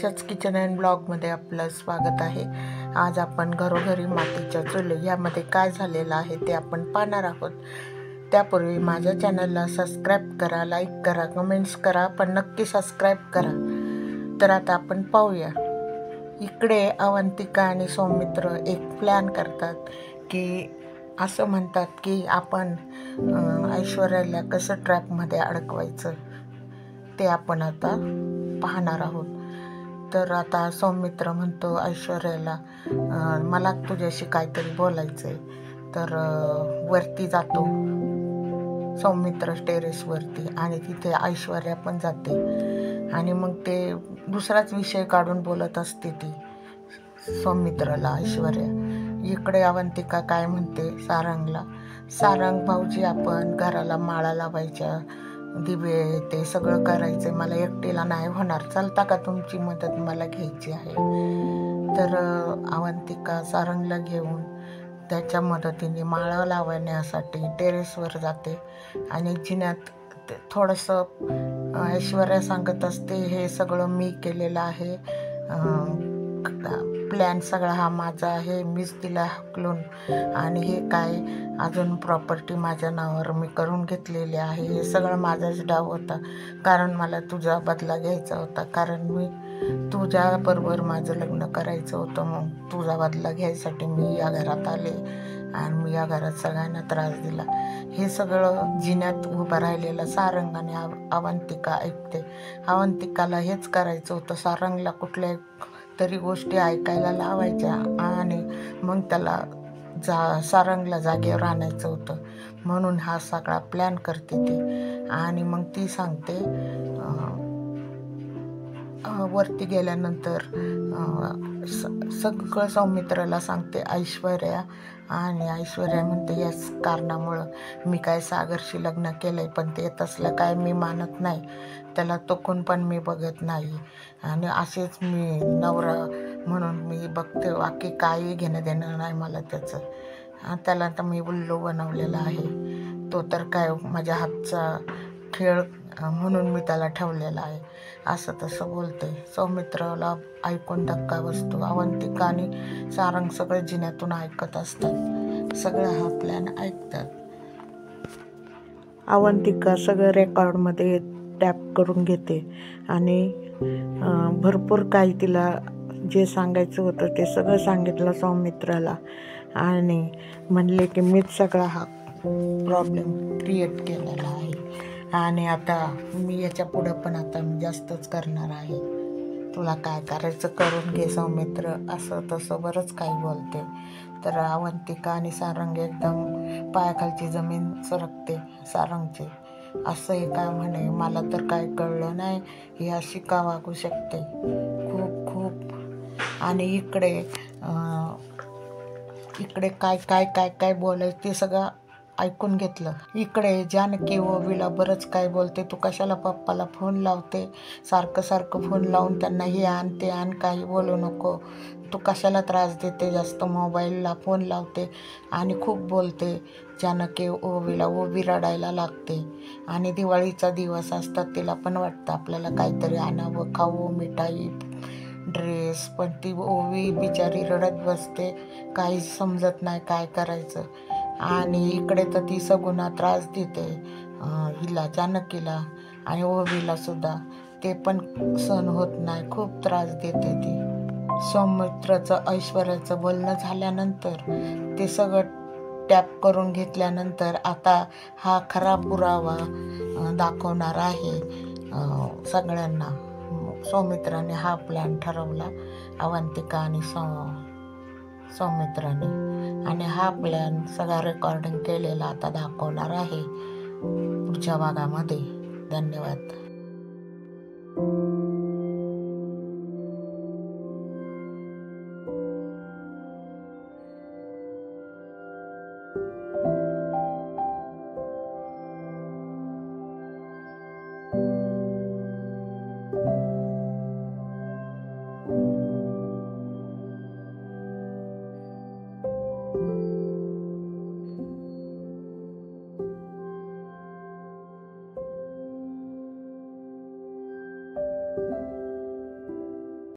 आयशाच kitchen and ब्लॉगमध्ये आपलं स्वागत आहे। आज आपण घरोघरी मातीच्या चुली यामध्ये काय झालेलं आहे ते आपण पाहणार आहोत। त्यापूर्वी माझ्या चॅनलला सबस्क्राईब करा, लाईक करा, कमेंट्स करा, पण नक्की सबस्क्राईब करा। तर आता आपण पाहूया। इकडे अवंतिका आणि सौमित्र एक प्लॅन करतात की असं म्हणतात की आपण ऐश्वर्याला कसं ट्रॅपमध्ये अडकवायचं ते आपण आता पाहणार आहोत। तर आता सौमित्र म्हणतो ऐश्वर्याला, मला तुझ्याशी काहीतरी बोलायचं आहे। तर वरती जातो सौमित्र टेरेसवरती आणि तिथे ऐश्वर्या पण जाते आणि मग ते दुसराच विषय काढून बोलत असते ती सौमित्रला ऐश्वर्या। इकडे अवंतिका काय म्हणते सारंगला, सारंग भाऊजी आपण घराला माळा लावायच्या, दिवे ते सगळं करायचं, मला एकटीला नाही होणार, चालता का तुमची मदत मला घ्यायची आहे। तर अवंतिका सारंगला घेऊन त्याच्या मदतीने माळा लावण्यासाठी टेरेसवर जाते आणि जिन्यात थोडंसं ऐश्वर्या सांगत असते, हे सगळं मी केलेलं आहे, प्लॅन सगळा हा माझा आहे, मीच तिला हकलून आणि हे काय अजून प्रॉपर्टी माझ्या नावावर मी करून घेतलेली आहे, हे सगळं माझाच डाव होता, कारण मला तुझा बदला घ्यायचा होता, कारण मी तुझ्याबरोबर माझं लग्न करायचं होतं, मग तुझा बदला घ्यायसाठी मी या घरात आले आणि मी या घरात सगळ्यांना त्रास दिला। हे सगळं जिन्यात उभं राहिलेलं सारंग आणि अवंतिका ऐकते। अवंतिकाला हेच करायचं होतं, सारंगला कुठल्या तरी गोष्टी ऐकायला लावायच्या आणि मग त्याला सारंगला जागेवर आणायचं होतं, म्हणून हा सगळा प्लॅन करते ती। आणि मग ती सांगते वरती गेल्यानंतर सगळं सौमित्राला सांगते ऐश्वर्या, आणि ऐश्वर्या म्हणते याच कारणामुळं मी काय सागरशी लग्न केलंय, पण ते तसलं काय मी मानत नाही, त्याला तोकून पण मी बघत नाही आणि असेच मी नवरा म्हणून मी बघते, बाकी काही घेणं देणं नाही मला त्याचं, त्याला तर मी उल्लू बनवलेला आहे, तो तर काय माझ्या हातचा खेळ म्हणून मी त्याला ठेवलेला आहे, असं तसं बोलते। सौमित्राला ऐकून धक्का बसतो। अवंतिका आणि सारंग सगळं जिन्यातून ऐकत असतात, सगळं हा प्लॅन ऐकतात। अवंतिका सगळं रेकॉर्डमध्ये टॅप करून घेते आणि भरपूर काही तिला जे सांगायचं होतं ते सगळं सांगितलं सौमित्राला आणि म्हणले की मीच सगळा हा प्रॉब्लेम क्रिएट केलेला आहे आणि आता मी याच्या पुढं पण आता मी जास्तच करणार आहे, तुला काय करायचं करून घे सौमित्र, असं तसं बरंच काही बोलते। तर अवंतिका आणि सारंग एकदम पायाखालची जमीन सरकते सारंगची, असं हे काय म्हणे, मला तर काय कळलं नाही, ही अशी का वागू शकते, खूप खूप। आणि इकडे काय काय काय काय बोलायचं ते सगळं ऐकून घेतलं। इकडे जानकी ओवीला बरंच काय बोलते, तू कशाला पप्पाला फोन लावते, सारखं सारखं फोन लावून त्यांना हे आण ते आण, काही बोलू नको, तू कशाला त्रास देते, जास्त मोबाईलला फोन लावते आणि खूप बोलते। जानकी ओवीला, ओवी रडायला लागते आणि दिवाळीचा दिवस असतात, तिला पण वाटतं आपल्याला काहीतरी आणावं, खावं, मिठाई, ड्रेस, पण ती ओवी बिचारी रडत बसते, काही समजत नाही काय करायचं। आणि इकडे तर ती सगुणा त्रास देते हिला जानकीला आणि ओवीला सुद्धा, ते पण सहन होत नाही, खूप त्रास देते ती। सौमित्राचं ऐश्वर्याचं बोलणं झाल्यानंतर ते सगळं टॅप करून घेतल्यानंतर आता हा खरा पुरावा दाखवणार आहे सगळ्यांना। सौमित्राने हा प्लॅन ठरवला, अवंतिका आणि सौमित्राने, आणि हा प्लॅन सगळा रेकॉर्डिंग केलेला आता दाखवणार आहे पुढच्या भागामध्ये। धन्यवाद।